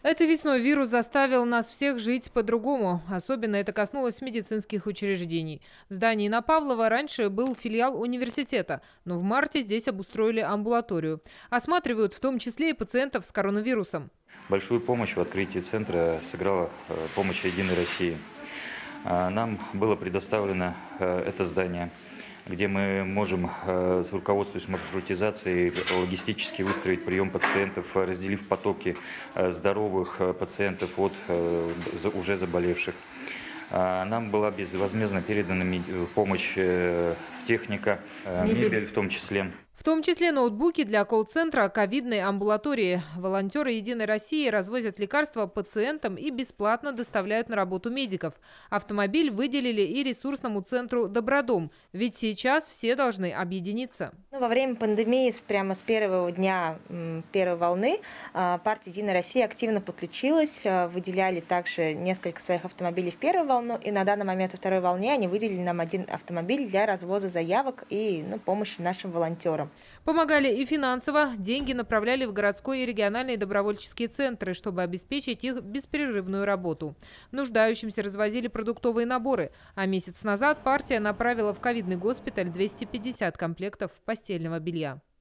Этой весной вирус заставил нас всех жить по-другому. Особенно это коснулось медицинских учреждений. В здании на Павлова раньше был филиал университета, но в марте здесь обустроили амбулаторию. Осматривают в том числе и пациентов с коронавирусом. Большую помощь в открытии центра сыграла помощь «Единой России». Нам было предоставлено это здание, где мы можем, руководствуясь маршрутизацией, логистически выстроить прием пациентов, разделив потоки здоровых пациентов от уже заболевших. Нам была безвозмездно передана помощь техника, мебель в том числе. В том числе ноутбуки для колл-центра ковидной амбулатории. Волонтеры «Единой России» развозят лекарства пациентам и бесплатно доставляют на работу медиков. Автомобиль выделили и ресурсному центру «Добродом», ведь сейчас все должны объединиться. Во время пандемии, прямо с первого дня первой волны, партия «Единая Россия» активно подключилась. Выделяли также несколько своих автомобилей в первую волну. И на данный момент во второй волне они выделили нам один автомобиль для развоза заявок и помощи нашим волонтерам. Помогали и финансово. Деньги направляли в городской и региональные добровольческие центры, чтобы обеспечить их беспрерывную работу. Нуждающимся развозили продуктовые наборы. А месяц назад партия направила в ковидный госпиталь 250 комплектов постельного белья.